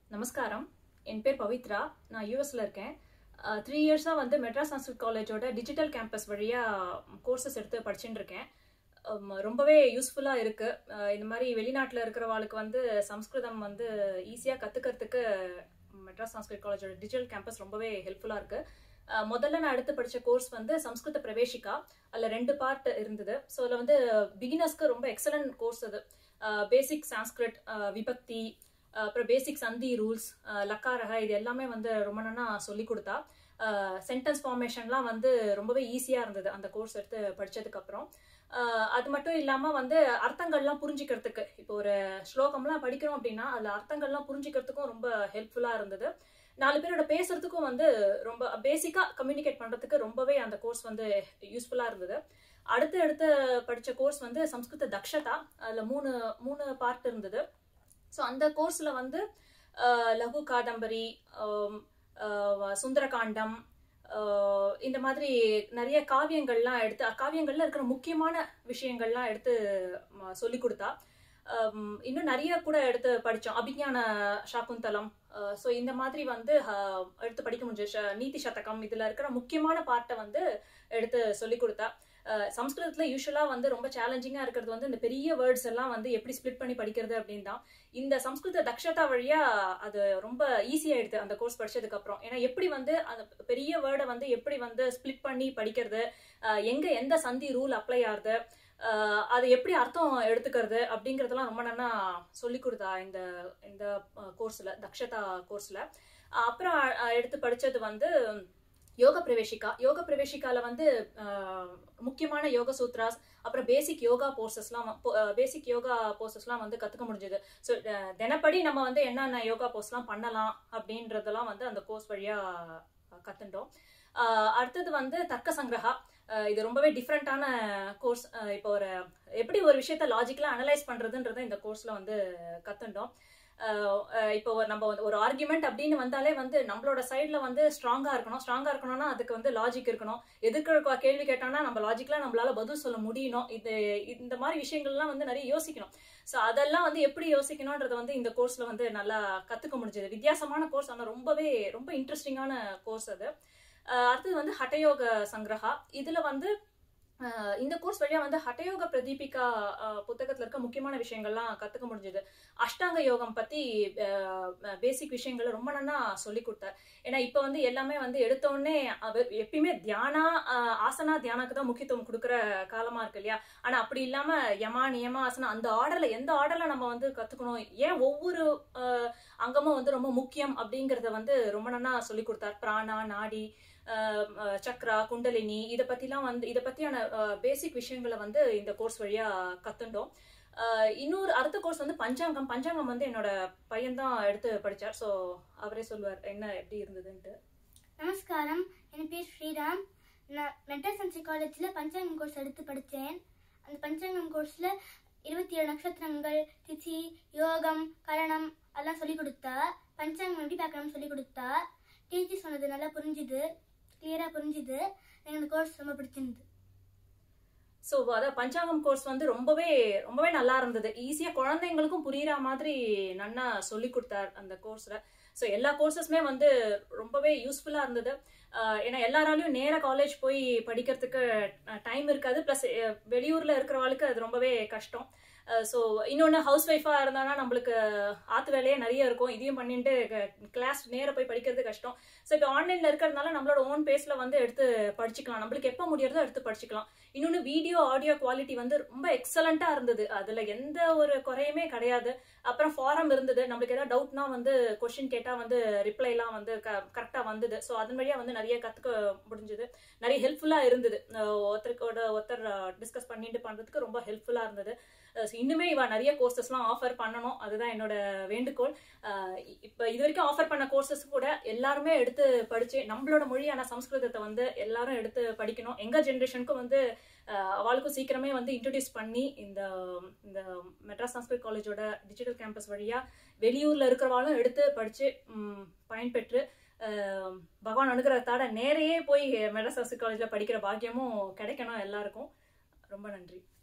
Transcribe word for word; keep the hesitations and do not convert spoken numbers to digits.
நமஸ்காரம். என் பேர் பவித்ரா. நான் யூஎஸ்ல இருக்கேன். த்ரீ இயர்ஸா வந்து மெட்ராஸ் சான்ஸ்கிரிட் காலேஜோட டிஜிட்டல் கேம்பஸ் வழியா கோர்சஸ் எடுத்து படிச்சுட்டு இருக்கேன். ரொம்பவே யூஸ்ஃபுல்லா இருக்கு. இந்த மாதிரி வெளிநாட்டில் இருக்கிறவாளுக்கு வந்து சம்ஸ்கிருதம் வந்து ஈஸியா கத்துக்கிறதுக்கு மெட்ராஸ் சான்ஸ்கிரிட் காலேஜோட டிஜிட்டல் கேம்பஸ் ரொம்பவே ஹெல்ப்ஃபுல்லா இருக்கு. முதல்ல நான் எடுத்து படிச்ச கோர்ஸ் வந்து சம்ஸ்கிருத பிரவேசிகா. அதில் ரெண்டு பார்ட் இருந்தது. ஸோ அதில் வந்து பிகினர்ஸ்க்கு ரொம்ப எக்ஸலன்ட் கோர்ஸ் அது. பேசிக் சான்ஸ்கிரிட், விபக்தி, அப்புறம் பேசிக் சந்தி ரூல்ஸ், லக்காரக, இது எல்லாமே வந்து ரொம்ப நல்லா சொல்லி கொடுத்தா. சென்டென்ஸ் ஃபார்மேஷன்லாம் வந்து ரொம்பவே ஈஸியாக இருந்தது அந்த கோர்ஸ் எடுத்து படித்ததுக்கு அப்புறம். அது மட்டும் இல்லாமல் வந்து அர்த்தங்கள்லாம் புரிஞ்சிக்கிறதுக்கு, இப்போ ஒரு ஸ்லோகம்லாம் படிக்கிறோம் அப்படின்னா அதில் அர்த்தங்கள்லாம் புரிஞ்சிக்கிறதுக்கும் ரொம்ப ஹெல்ப்ஃபுல்லாக இருந்தது. நாலு பேரோட பேசுறதுக்கும் வந்து ரொம்ப பேசிக்காக கம்யூனிகேட் பண்ணுறதுக்கு ரொம்பவே அந்த கோர்ஸ் வந்து யூஸ்ஃபுல்லாக இருந்தது. அடுத்து அடுத்து படித்த கோர்ஸ் வந்து சம்ஸ்கிருத தக்ஷதா. அதில் மூணு மூணு பார்ட் இருந்தது. ஸோ அந்த கோர்ஸில் வந்து லகு காதம்பரி, சுந்தரகாண்டம், இந்த மாதிரி நிறைய காவியங்கள்லாம் எடுத்து காவியங்கள்ல இருக்கிற முக்கியமான விஷயங்கள்லாம் எடுத்து சொல்லி கொடுத்தா. இன்னும் நிறைய கூட எடுத்து படித்தோம். அபிஞான சாகுந்தலம், ஸோ இந்த மாதிரி வந்து எடுத்து படிக்க முடிஞ்சு. நீதி சதகம், இதில் இருக்கிற முக்கியமான பார்ட்டை வந்து எடுத்து சொல்லி கொடுத்தா. சம்ஸ்கிருதத்துல யூஸ்வலா வந்து ரொம்ப சேலஞ்சிங்கா இருக்கிறது வந்து இந்த பெரிய வேர்ட்ஸ் எல்லாம் வந்து எப்படி ஸ்பிளிட் பண்ணி படிக்கிறது அப்படின்னு தான். இந்த சம்ஸ்கிருத தக்ஷதா வழியா அது ரொம்ப ஈஸியாயிடுது அந்த கோர்ஸ் படிச்சதுக்கு அப்புறம். ஏன்னா எப்படி வந்து அந்த பெரிய வேர்டை வந்து எப்படி வந்து ஸ்பிளிட் பண்ணி படிக்கிறது, எங்க எந்த சந்தி ரூல் அப்ளை ஆகுது, அது எப்படி அர்த்தம் எடுத்துக்கிறது அப்படிங்கறதெல்லாம் ரொம்ப நல்லா சொல்லி கொடுத்தா இந்த இந்த கோர்ஸ்ல, தக்ஷதா கோர்ஸ்ல. அப்புறம் எடுத்து படிச்சது வந்து யோக பிரவேசிகா. யோக பிரவேசிகால வந்து முக்கியமான யோக சூத்ராஸ், அப்புறம் பேசிக் யோகா போர்சஸ்லாம் பேசிக் யோகா போர்சஸ்லாம் வந்து கற்றுக்க முடிஞ்சது. ஸோ தினப்படி நம்ம வந்து என்னென்ன யோகா போர்ஸ்லாம் பண்ணலாம் அப்படின்றதெல்லாம் வந்து அந்த கோர்ஸ் வழியாக கற்றுட்டோம். அடுத்தது வந்து தர்க்க சங்கிரகா. இது ரொம்பவே டிஃப்ரெண்ட்டான கோர்ஸ். இப்போ ஒரு எப்படி ஒரு விஷயத்த லாஜிக்கலாக அனலைஸ் பண்ணுறதுன்றதை இந்த கோர்ஸில் வந்து கற்றுட்டோம். இப்போ நம்ம ஒரு ஆர்குமெண்ட் அப்படின்னு வந்தாலே வந்து நம்மளோட சைட்ல வந்து ஸ்ட்ராங்கா இருக்கணும். ஸ்ட்ராங்கா இருக்கணும்னா அதுக்கு வந்து லாஜிக் இருக்கணும். எதிர்க்க கேள்வி கேட்டோம்னா நம்ம லாஜிக்கலா நம்மளால பதில் சொல்ல முடியணும். இது இந்த மாதிரி விஷயங்கள்லாம் வந்து நிறைய யோசிக்கணும். ஸோ அதெல்லாம் வந்து எப்படி யோசிக்கணும்ன்றத வந்து இந்த கோர்ஸ்ல வந்து நல்லா கத்துக்க முடிஞ்சது. வித்தியாசமான கோர்ஸ், ஆனால் ரொம்பவே ரொம்ப இன்ட்ரெஸ்டிங்கான கோர்ஸ் அது. அடுத்தது வந்து ஹட்டயோக சங்கிரகா. இதுல வந்து இந்த கோர்ஸ் வழியா வந்து ஹட்டயோக பிரதீபிகா புத்தகத்துல இருக்க முக்கியமான விஷயங்கள்லாம் கத்துக்க முடிஞ்சது. அஷ்டாங்க யோகம் பத்தி பேசிக் விஷயங்கள் ரொம்ப நல்லா சொல்லி கொடுத்தார். ஏன்னா இப்ப வந்து எல்லாமே வந்து எடுத்தோடனே எப்பயுமே தியானா ஆசனா தியானாக்கு தான் முக்கியத்துவம் கொடுக்குற காலமா இருக்கு இல்லையா. ஆனா அப்படி இல்லாம யமா நியமா ஆசனா அந்த ஆர்டர்ல எந்த ஆர்டர்ல நம்ம வந்து கத்துக்கணும், ஏன் ஒவ்வொரு அங்கமும் வந்து ரொம்ப முக்கியம் அப்படிங்கறத வந்து ரொம்ப நல்லா சொல்லி கொடுத்தார். பிராணா, நாடி, சக்ரா, குண்டலினி, இதை பத்திலாம் வந்து இதை பத்தியான பேசிக் விஷயங்களை வந்து இந்த கோர்ஸ் வழியா கத்துட்டோம். இன்னொரு அடுத்த கோர்ஸ் வந்து பஞ்சாங்கம். பஞ்சாங்கம் வந்து என்னோட பையன் தான் எடுத்து படிச்சார். ஸோ அவரே சொல்லுவார் என்ன எப்படி இருந்ததுன்ட்டு. நமஸ்காரம், என் பேர் ஸ்ரீராம். நான் மெட்ராஸ் சான்ஸ்கிரிட் காலேஜில் பஞ்சாங்கம் கோர்ஸ் எடுத்து படித்தேன். அந்த பஞ்சாங்கம் கோர்ஸில் இருபத்தி ஏழு நட்சத்திரங்கள், திதி, யோகம், கரணம் எல்லாம் சொல்லிக் கொடுத்தா. பஞ்சாங்கம் எப்படி பார்க்கணும்னு சொல்லிக் கொடுத்தா. டீச்சர் சொன்னது நல்லா புரிஞ்சுது, கிளியரா புரிஞ்சுது. எனக்கு கோர்ஸ் ரொம்ப பிடிச்சிருந்தது. ஸோ அதான் பஞ்சாங்கம் கோர்ஸ் வந்து ரொம்பவே ரொம்பவே நல்லா இருந்தது. ஈஸியாக குழந்தைங்களுக்கும் புரியுற மாதிரி நல்லா சொல்லி கொடுத்தார் அந்த கோர்ஸில். ஸோ எல்லா கோர்சஸுமே வந்து ரொம்பவே யூஸ்ஃபுல்லாக இருந்தது. ஏன்னா எல்லாராலையும் நேராக காலேஜ் போய் படிக்கிறதுக்கு டைம் இருக்காது. ப்ளஸ் வெளியூரில் இருக்கிறவங்களுக்கு அது ரொம்பவே கஷ்டம். ஸோ இன்னொன்று ஹவுஸ் ஒய்ஃபாக இருந்தானா நம்மளுக்கு ஆற்று வேலையே நிறைய இருக்கும். இதையும் பண்ணிட்டு கிளாஸ் நேராக போய் படிக்கிறது கஷ்டம். ஸோ இப்போ ஆன்லைனில் இருக்கிறதுனால நம்மளோட ஓன் பேஸில் வந்து எடுத்து படிச்சுக்கலாம். நம்மளுக்கு எப்போ முடியறதோ எடுத்து படிச்சுக்கலாம். இன்னொன்று வீடியோ ஆடியோ குவாலிட்டி வந்து ரொம்ப எக்ஸலண்ட்டாக இருந்தது. அதில் எந்த ஒரு குறையுமே கிடையாது. அப்புறம் ஃபாரம் இருந்தது. நம்மளுக்கு ஏதாவது டவுட்னா வந்து கொஸ்டின் கேட்டால் வந்து ரிப்ளைலாம் வந்து க கரெக்டாக வந்தது. ஸோ அதன் வழியாக வந்து நிறைய கற்றுக்க முடிஞ்சது. நிறைய ஹெல்ப்ஃபுல்லாக இருந்தது. ஒருத்தருக்கோட ஒருத்தர் டிஸ்கஸ் பண்ணிட்டு பண்ணுறதுக்கு ரொம்ப ஹெல்ப்ஃபுல்லாக இருந்தது. இன்னுமே இவ நிறைய கோர்சஸ்லாம் ஆஃபர் பண்ணணும், அதுதான் என்னோட வேண்டுகோள். இப்போ இது வரைக்கும் ஆஃபர் பண்ண கோர்சஸ் கூட எல்லாருமே எடுத்து படிச்சு நம்மளோட மொழியான சம்ஸ்கிருதத்தை வந்து எல்லாரும் எடுத்து படிக்கணும். எங்க ஜென்ரேஷனுக்கும் வந்து அவளுக்கும் சீக்கிரமே வந்து இன்ட்ரடியூஸ் பண்ணி இந்த இந்த மெட்ராஸ் சான்ஸ்கிரிட் காலேஜோட டிஜிட்டல் கேம்பஸ் வழியா வெளியூர்ல இருக்கிறவாளும் எடுத்து படிச்சு பயன்பெற்று பகவான் அனுகிரகத்தோட நேரையே போய் மெட்ராஸ் சான்ஸ்கிரிட் காலேஜ்ல படிக்கிற பாக்கியமும் கிடைக்கணும் எல்லாருக்கும். ரொம்ப நன்றி.